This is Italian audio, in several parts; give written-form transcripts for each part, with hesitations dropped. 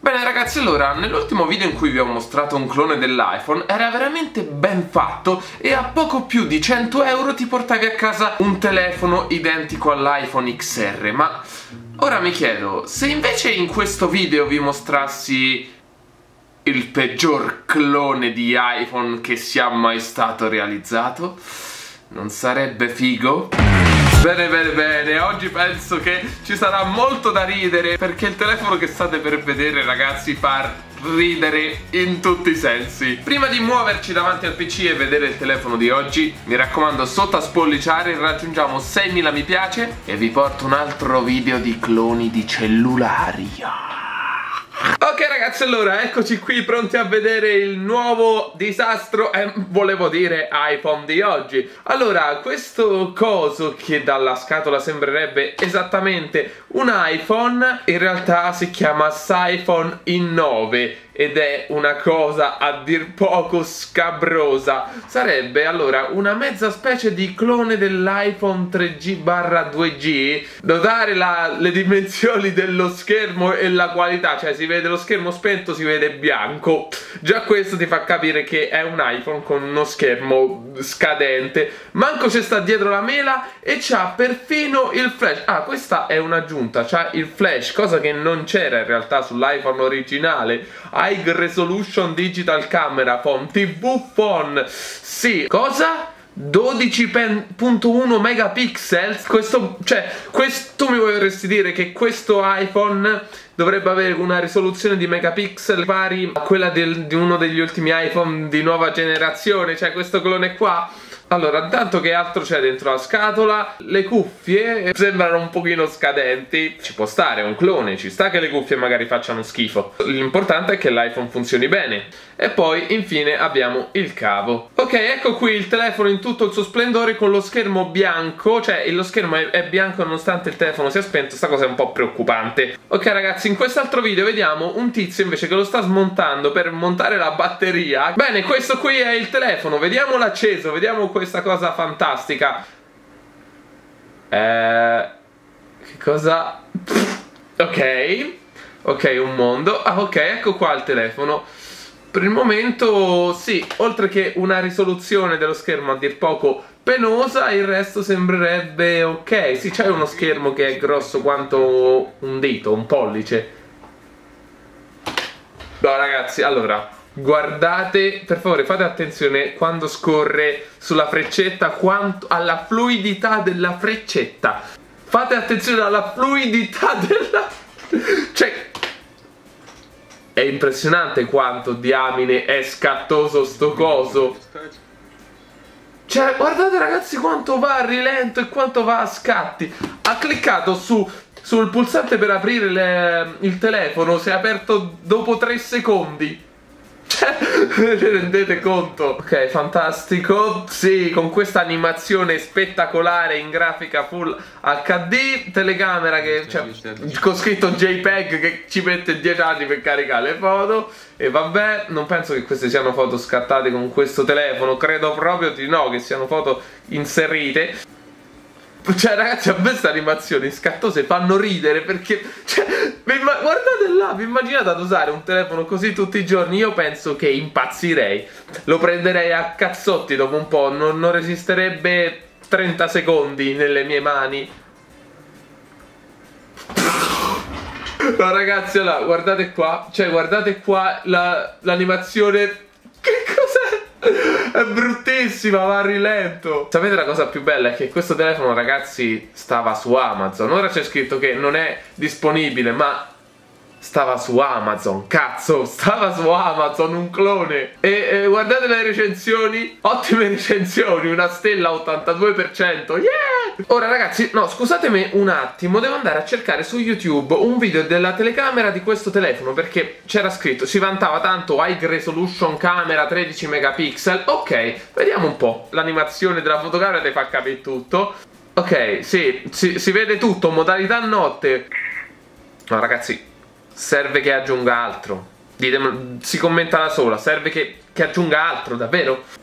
Bene ragazzi, allora, nell'ultimo video in cui vi ho mostrato un clone dell'iPhone era veramente ben fatto e a poco più di 100 euro ti portavi a casa un telefono identico all'iPhone XR. Ma ora mi chiedo, se invece in questo video vi mostrassi il peggior clone di iPhone che sia mai stato realizzato, non sarebbe figo? Bene, oggi penso che ci sarà molto da ridere, perché il telefono che state per vedere, ragazzi, fa ridere in tutti i sensi. Prima di muoverci davanti al PC e vedere il telefono di oggi, mi raccomando, sotto a spolliciare raggiungiamo 6.000 mi piace e vi porto un altro video di cloni di cellulari. Ok ragazzi, allora eccoci qui pronti a vedere il nuovo disastro, volevo dire iPhone di oggi. Allora, questo coso che dalla scatola sembrerebbe esattamente un iPhone, in realtà si chiama SiPhone i9 ed è una cosa a dir poco scabrosa. Sarebbe allora una mezza specie di clone dell'iPhone 3G/2G. Notare le dimensioni dello schermo e la qualità, cioè si vede lo schermo spento, si vede bianco. Già questo ti fa capire che è un iPhone con uno schermo scadente. Manco c'è sta dietro la mela e c'ha perfino il flash. Ah, questa è un'aggiunta, c'ha il flash, cosa che non c'era in realtà sull'iPhone originale. High Resolution Digital Camera Phone, TV Phone. Sì, cosa? 12.1 megapixel. Questo mi vorresti dire che questo iPhone dovrebbe avere una risoluzione di megapixel pari a quella di uno degli ultimi iPhone di nuova generazione, cioè questo clone qua. Allora, intanto che altro c'è dentro la scatola? Le cuffie sembrano un pochino scadenti. Ci può stare, è un clone, ci sta che le cuffie magari facciano schifo. L'importante è che l'iPhone funzioni bene. E poi, infine, abbiamo il cavo. Ok, ecco qui il telefono in tutto il suo splendore con lo schermo bianco. Cioè, lo schermo è bianco nonostante il telefono sia spento. Sta cosa è un po' preoccupante. Ok ragazzi, in quest'altro video vediamo un tizio invece che lo sta smontando per montare la batteria. Bene, questo qui è il telefono. Vediamolo acceso, vediamo questa cosa fantastica. Che cosa? Ok, un mondo. Ah, ok, ecco qua il telefono. Per il momento, sì, oltre che una risoluzione dello schermo a dir poco penosa, il resto sembrerebbe ok. Sì, c'è uno schermo che è grosso quanto un dito, un pollice. No ragazzi, allora, guardate, per favore fate attenzione quando scorre sulla freccetta, alla fluidità della freccetta. Fate attenzione alla fluidità della... Cioè, è impressionante quanto diamine è scattoso sto coso. Cioè, guardate ragazzi quanto va a rilento e quanto va a scatti. Ha cliccato sul pulsante per aprire il telefono, si è aperto dopo 3 secondi. Cioè, vi rendete conto? Ok, fantastico. Sì, con questa animazione spettacolare in grafica full HD, telecamera che con scritto JPEG che ci mette 10 anni per caricare le foto. E vabbè, non penso che queste siano foto scattate con questo telefono, credo proprio di no, che siano foto inserite. Cioè ragazzi, a me queste animazioni scattose fanno ridere perché, cioè, guardate là, vi immaginate ad usare un telefono così tutti i giorni? Io penso che impazzirei, lo prenderei a cazzotti dopo un po', non resisterebbe 30 secondi nelle mie mani. No ragazzi, allora, guardate qua, cioè guardate qua l'animazione. Che cos'è? È bruttissima, va a rilento. Sapete la cosa più bella? È che questo telefono, ragazzi, stava su Amazon. Ora c'è scritto che non è disponibile, ma stava su Amazon. Cazzo, stava su Amazon, un clone. E guardate le recensioni. Ottime recensioni, una stella 82%. Yeah! Ora ragazzi, no, scusatemi un attimo, devo andare a cercare su YouTube un video della telecamera di questo telefono, perché c'era scritto, si vantava tanto High Resolution Camera 13 megapixel. Ok, vediamo un po'. L'animazione della fotocamera ti fa capire tutto. Ok, sì, si vede tutto, modalità notte. No ragazzi, serve che aggiunga altro. Ditemi, si commenta da sola, serve che aggiunga altro, davvero?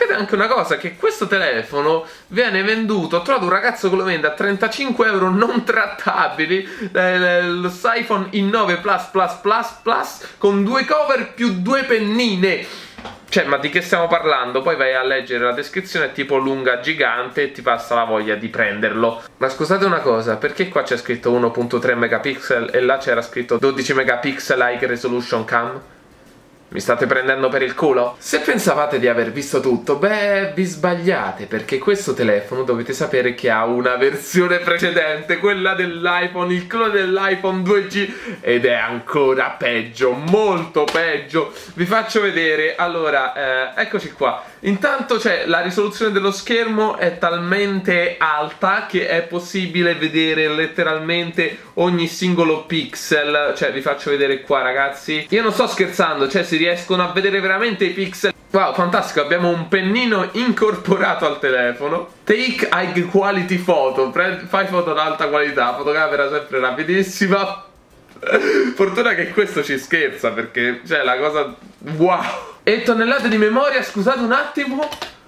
sappiate anche una cosa, che questo telefono viene venduto, ho trovato un ragazzo che lo vende a 35 euro non trattabili, lo iPhone i9 Plus con 2 cover più 2 pennine. Cioè, ma di che stiamo parlando? Poi vai a leggere la descrizione, è tipo lunga, gigante, e ti passa la voglia di prenderlo. Ma scusate una cosa, perché qua c'è scritto 1.3 megapixel e là c'era scritto 12 megapixel high resolution cam? Mi state prendendo per il culo? Se pensavate di aver visto tutto, beh, vi sbagliate, perché questo telefono dovete sapere che ha una versione precedente, quella dell'iPhone, il clone dell'iPhone 2G, ed è ancora peggio, molto peggio. Vi faccio vedere, allora, eccoci qua. Intanto c'è la risoluzione dello schermo è talmente alta che è possibile vedere letteralmente ogni singolo pixel. Cioè, vi faccio vedere qua, ragazzi. Io non sto scherzando, cioè si riescono a vedere veramente i pixel. Wow, fantastico, abbiamo un pennino incorporato al telefono. Take high quality photo, fai foto ad alta qualità, fotocamera sempre rapidissima. Fortuna che questo ci scherza, perché cioè la cosa wow. E tonnellate di memoria, scusate un attimo.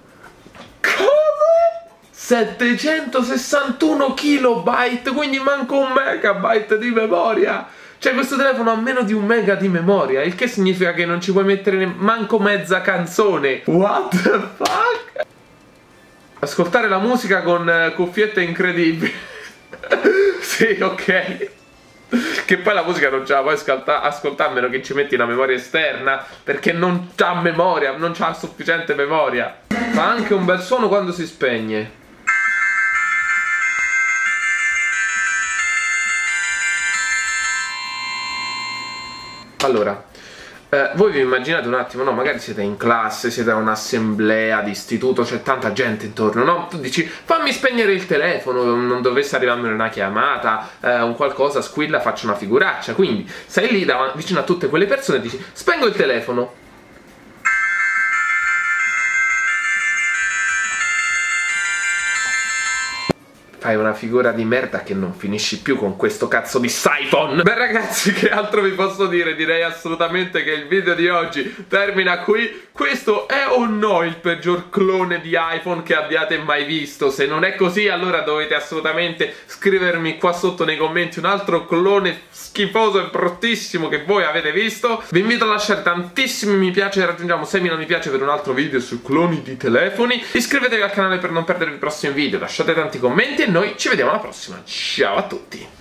Cosa? 761 kilobyte, quindi manco un megabyte di memoria. Cioè questo telefono ha meno di 1 mega di memoria, il che significa che non ci puoi mettere manco mezza canzone. What the fuck? Ascoltare la musica con cuffiette incredibili. Sì, ok. Che poi la musica non ce la puoi ascoltare a meno che ci metti una memoria esterna, perché non c'ha memoria, non c'ha sufficiente memoria. Fa anche un bel suono quando si spegne. Allora, voi vi immaginate un attimo, no? Magari siete in classe, siete a un'assemblea di istituto, c'è tanta gente intorno, no? Tu dici, fammi spegnere il telefono, non dovesse arrivarmi una chiamata, un qualcosa, squilla, faccio una figuraccia. Quindi, sei lì vicino a tutte quelle persone e dici, spengo il telefono. Fai una figura di merda che non finisci più con questo cazzo di iPhone. Beh ragazzi, che altro vi posso dire? Direi assolutamente che il video di oggi termina qui. Questo è o no il peggior clone di iPhone che abbiate mai visto? Se non è così, allora dovete assolutamente scrivermi qua sotto nei commenti un altro clone schifoso e bruttissimo che voi avete visto. Vi invito a lasciare tantissimi mi piace, raggiungiamo 6.000 mi piace per un altro video su cloni di telefoni. Iscrivetevi al canale per non perdervi i prossimi video, lasciate tanti commenti e noi ci vediamo alla prossima. Ciao a tutti!